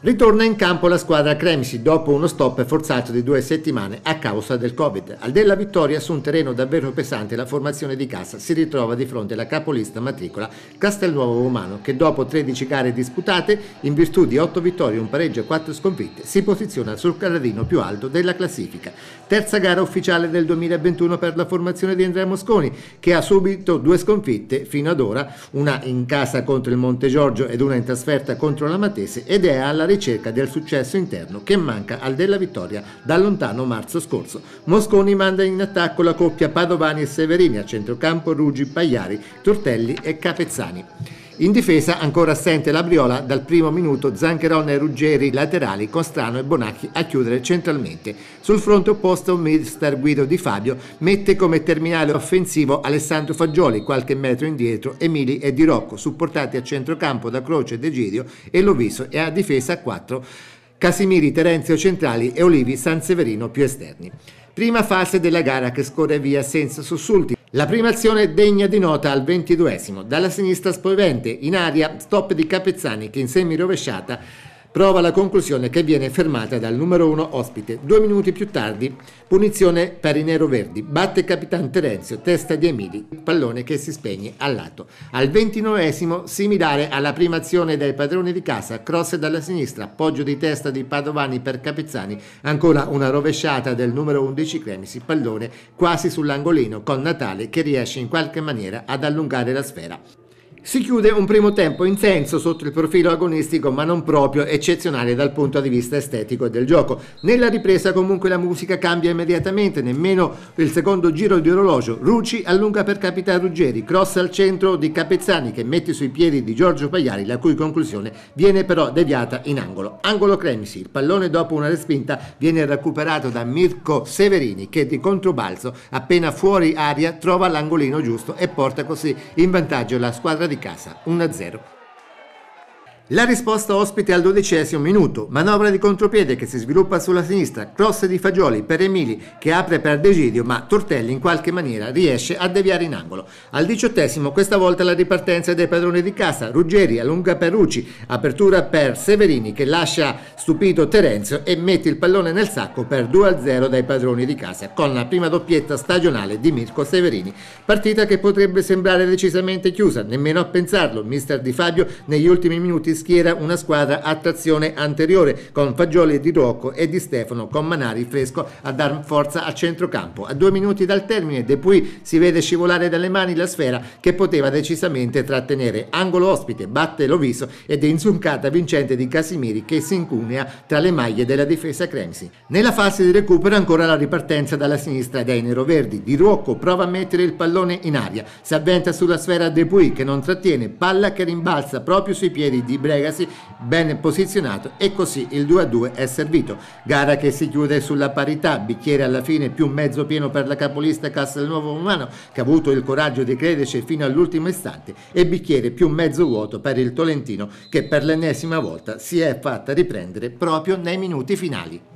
Ritorna in campo la squadra Cremisi dopo uno stop forzato di 2 settimane a causa del Covid. Al della vittoria su un terreno davvero pesante la formazione di casa si ritrova di fronte alla capolista matricola Castelnuovo Romano che dopo 13 gare disputate, in virtù di 8 vittorie, un pareggio e 4 sconfitte, si posiziona sul gradino più alto della classifica. Terza gara ufficiale del 2021 per la formazione di Andrea Mosconi che ha subito 2 sconfitte fino ad ora, una in casa contro il Montegiorgio ed una in trasferta contro la Matese, ed è alla ricerca del successo interno che manca al della vittoria da lontano marzo scorso. Mosconi manda in attacco la coppia Padovani e Severini, a centrocampo Ruggi, Pagliari, Tortelli e Capezzani. In difesa ancora assente la Briola, dal primo minuto Zancherone e Ruggeri laterali con Strano e Bonacchi a chiudere centralmente. Sul fronte opposto mister Guido Di Fabio mette come terminale offensivo Alessandro Fagioli, qualche metro indietro Emili e Di Rocco, supportati a centrocampo da Croce, De Gidio e Loviso, e a difesa a 4 Casimiri, Terenzio centrali e Olivi, Sanseverino più esterni. Prima fase della gara che scorre via senza sussulti. La prima azione degna di nota al 22esimo. Dalla sinistra Spoivente, in aria, stop di Capezzani che in semi-rovesciata prova la conclusione che viene fermata dal numero 1 ospite. 2 minuti più tardi, punizione per i neroverdi. Batte Capitan Terenzio, testa di Emili, pallone che si spegne al lato. Al 29esimo, similare alla prima azione dai padroni di casa, cross dalla sinistra, appoggio di testa di Padovani per Capezzani, ancora una rovesciata del numero 11 Cremisi, pallone quasi sull'angolino con Natale che riesce in qualche maniera ad allungare la sfera. Si chiude un primo tempo intenso sotto il profilo agonistico, ma non proprio eccezionale dal punto di vista estetico del gioco. Nella ripresa comunque la musica cambia immediatamente, nemmeno il secondo giro di orologio. Rucci allunga per Capitan Ruggeri, cross al centro di Capezzani che mette sui piedi di Giorgio Pagliari, la cui conclusione viene però deviata in angolo. Angolo Cremisi, il pallone dopo una respinta viene recuperato da Mirko Severini che di controbalzo, appena fuori aria, trova l'angolino giusto e porta così in vantaggio la squadra di casa 1-0. La risposta ospite al 12esimo minuto, manovra di contropiede che si sviluppa sulla sinistra, cross di Fagioli per Emili che apre per De Gidio, ma Tortelli in qualche maniera riesce a deviare in angolo. Al 18esimo questa volta la ripartenza dei padroni di casa, Ruggeri allunga per Rucci, apertura per Severini che lascia stupito Terenzio e mette il pallone nel sacco per 2-0 dai padroni di casa, con la prima doppietta stagionale di Mirko Severini. Partita che potrebbe sembrare decisamente chiusa, nemmeno a pensarlo. Mister Di Fabio negli ultimi minuti schiera una squadra a trazione anteriore con Fagioli Di Rocco e Di Stefano con Manari fresco a dar forza a centrocampo. A 2 minuti dal termine Depuy si vede scivolare dalle mani la sfera che poteva decisamente trattenere. Angolo ospite, batte Loviso ed è inzuncata vincente di Casimiri che si incunea tra le maglie della difesa Cremisi. Nella fase di recupero ancora la ripartenza dalla sinistra dai neroverdi. Di Rocco prova a mettere il pallone in aria, si avventa sulla sfera Depuy che non trattiene, palla che rimbalza proprio sui piedi di Bregasi, ben posizionato, e così il 2-2 è servito. Gara che si chiude sulla parità, bicchiere alla fine più mezzo pieno per la capolista Castelnuovo Romano che ha avuto il coraggio di crederci fino all'ultimo istante, e bicchiere più mezzo vuoto per il Tolentino che per l'ennesima volta si è fatta riprendere proprio nei minuti finali.